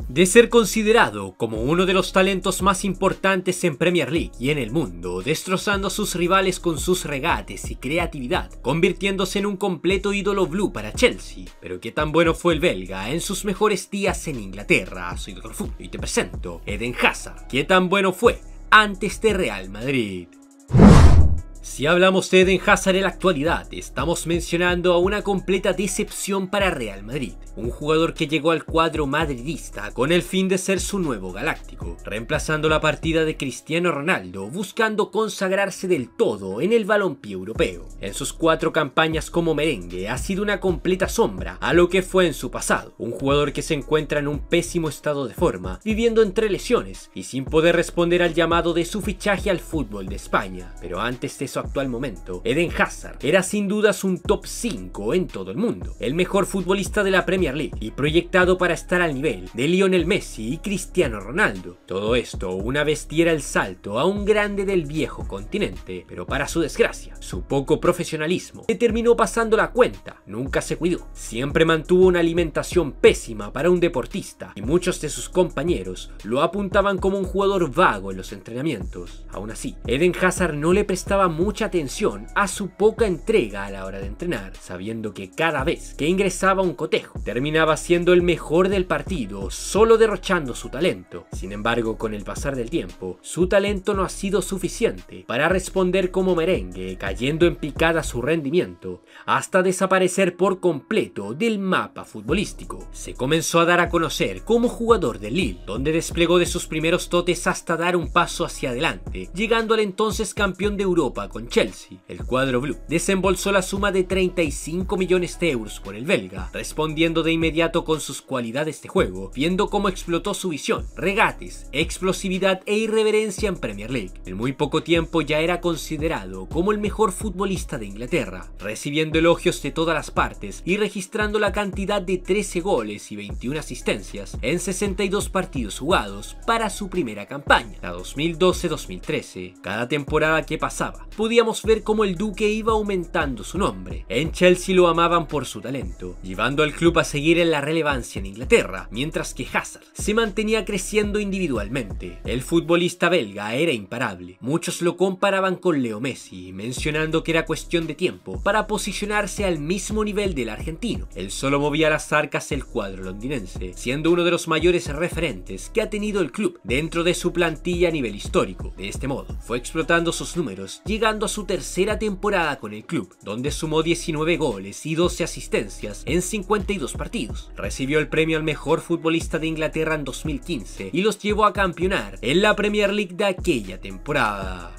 De ser considerado como uno de los talentos más importantes en Premier League y en el mundo, destrozando a sus rivales con sus regates y creatividad, convirtiéndose en un completo ídolo blue para Chelsea. Pero qué tan bueno fue el belga en sus mejores días en Inglaterra. Soy Dr. Foot y te presento Eden Hazard. Qué tan bueno fue antes de Real Madrid. Si hablamos de Eden Hazard en la actualidad, estamos mencionando a una completa decepción para Real Madrid. Un jugador que llegó al cuadro madridista con el fin de ser su nuevo galáctico, reemplazando la partida de Cristiano Ronaldo, buscando consagrarse del todo en el balompié europeo. En sus 4 campañas como merengue ha sido una completa sombra a lo que fue en su pasado. Un jugador que se encuentra en un pésimo estado de forma, viviendo entre lesiones y sin poder responder al llamado de su fichaje al fútbol de España. Pero antes de su actual momento, Eden Hazard era sin dudas un top 5 en todo el mundo, el mejor futbolista de la Premier League y proyectado para estar al nivel de Lionel Messi y Cristiano Ronaldo. Todo esto una vez diera el salto a un grande del viejo continente, pero para su desgracia, su poco profesionalismo le terminó pasando la cuenta. Nunca se cuidó, siempre mantuvo una alimentación pésima para un deportista y muchos de sus compañeros lo apuntaban como un jugador vago en los entrenamientos. Aún así, Eden Hazard no le prestaba mucha atención a su poca entrega a la hora de entrenar, sabiendo que cada vez que ingresaba un cotejo terminaba siendo el mejor del partido, solo derrochando su talento. Sin embargo, con el pasar del tiempo, su talento no ha sido suficiente para responder como merengue, cayendo en picada su rendimiento, hasta desaparecer por completo del mapa futbolístico. Se comenzó a dar a conocer como jugador del Lille, donde desplegó de sus primeros dotes hasta dar un paso hacia adelante, llegando al entonces campeón de Europa con Chelsea. El cuadro blue desembolsó la suma de 35 millones de euros por el belga, respondiendo de inmediato con sus cualidades de juego, viendo cómo explotó su visión, regates, explosividad e irreverencia en Premier League. En muy poco tiempo ya era considerado como el mejor futbolista de Inglaterra, recibiendo elogios de todas las partes y registrando la cantidad de 13 goles y 21 asistencias en 62 partidos jugados para su primera campaña, la 2012-2013. Cada temporada que pasaba, podíamos ver cómo el Duque iba aumentando su nombre. En Chelsea lo amaban por su talento, llevando al club a seguir en la relevancia en Inglaterra, mientras que Hazard se mantenía creciendo individualmente. El futbolista belga era imparable. Muchos lo comparaban con Leo Messi, mencionando que era cuestión de tiempo para posicionarse al mismo nivel del argentino. Él solo movía las arcas del cuadro londinense, siendo uno de los mayores referentes que ha tenido el club dentro de su plantilla a nivel histórico. De este modo, fue explotando sus números, llegando a su tercera temporada con el club, donde sumó 19 goles y 12 asistencias en 52 partidos. Recibió el premio al mejor futbolista de Inglaterra en 2015 y los llevó a campeonar en la Premier League de aquella temporada.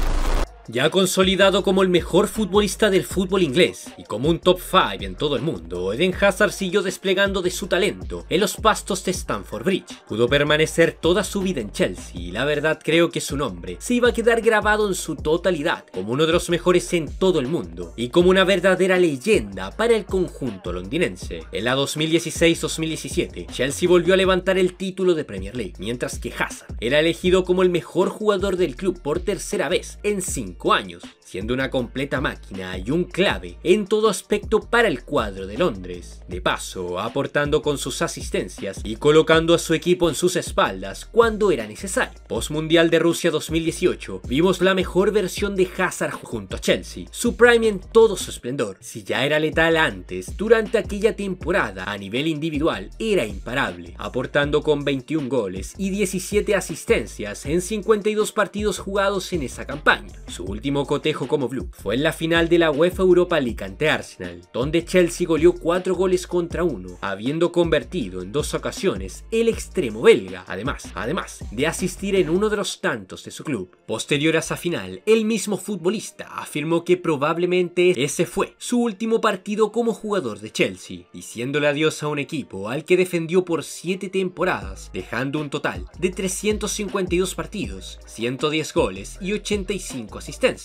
Ya consolidado como el mejor futbolista del fútbol inglés y como un top 5 en todo el mundo, Eden Hazard siguió desplegando de su talento en los pastos de Stamford Bridge. Pudo permanecer toda su vida en Chelsea y la verdad creo que su nombre se iba a quedar grabado en su totalidad como uno de los mejores en todo el mundo y como una verdadera leyenda para el conjunto londinense. En la 2016-2017, Chelsea volvió a levantar el título de Premier League, mientras que Hazard era elegido como el mejor jugador del club por tercera vez en 5 años, siendo una completa máquina y un clave en todo aspecto para el cuadro de Londres. De paso, aportando con sus asistencias y colocando a su equipo en sus espaldas cuando era necesario. Post Mundial de Rusia 2018, vimos la mejor versión de Hazard junto a Chelsea, su prime en todo su esplendor. Si ya era letal antes, durante aquella temporada a nivel individual era imparable, aportando con 21 goles y 17 asistencias en 52 partidos jugados en esa campaña. Su último cotejo como blue fue en la final de la UEFA Europa League ante Arsenal, donde Chelsea goleó 4 goles contra 1, habiendo convertido en 2 ocasiones el extremo belga, además de asistir en uno de los tantos de su club. Posterior a esa final, el mismo futbolista afirmó que probablemente ese fue su último partido como jugador de Chelsea, diciéndole adiós a un equipo al que defendió por 7 temporadas, dejando un total de 352 partidos, 110 goles y 85 asistencias,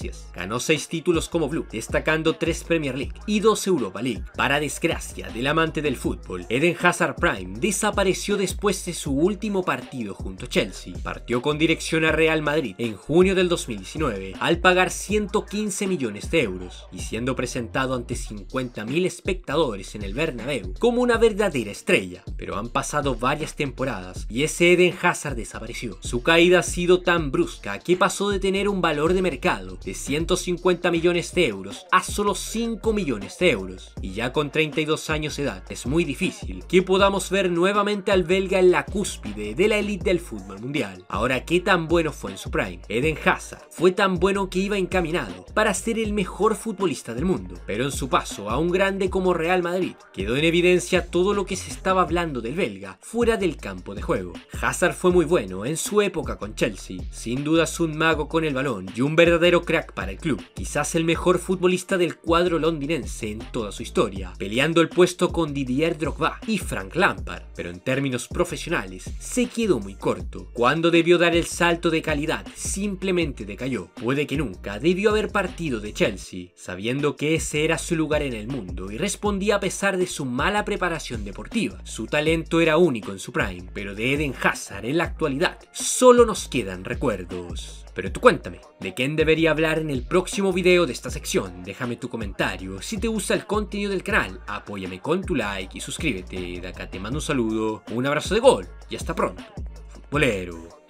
ganó 6 títulos como Blue, destacando 3 Premier League y 2 Europa League. Para desgracia del amante del fútbol, Eden Hazard Prime desapareció después de su último partido junto a Chelsea. Partió con dirección a Real Madrid en junio del 2019 al pagar 115 millones de euros y siendo presentado ante 50.000 espectadores en el Bernabéu como una verdadera estrella. Pero han pasado varias temporadas y ese Eden Hazard desapareció. Su caída ha sido tan brusca que pasó de tener un valor de mercado de 150 millones de euros a solo 5 millones de euros. Y ya con 32 años de edad es muy difícil que podamos ver nuevamente al belga en la cúspide de la élite del fútbol mundial. Ahora, ¿qué tan bueno fue en su prime? Eden Hazard fue tan bueno que iba encaminado para ser el mejor futbolista del mundo, pero en su paso a un grande como Real Madrid quedó en evidencia todo lo que se estaba hablando del belga fuera del campo de juego. Hazard fue muy bueno en su época con Chelsea, sin dudas un mago con el balón y un verdadero crack para el club, quizás el mejor futbolista del cuadro londinense en toda su historia, peleando el puesto con Didier Drogba y Frank Lampard, pero en términos profesionales se quedó muy corto. Cuando debió dar el salto de calidad, simplemente decayó. Puede que nunca debió haber partido de Chelsea, sabiendo que ese era su lugar en el mundo y respondía a pesar de su mala preparación deportiva. Su talento era único en su prime, pero de Eden Hazard en la actualidad solo nos quedan recuerdos. Pero tú cuéntame, ¿de quién debería hablar en el próximo video de esta sección? Déjame tu comentario. Si te gusta el contenido del canal, apóyame con tu like y suscríbete. De acá te mando un saludo, un abrazo de gol y hasta pronto, futbolero.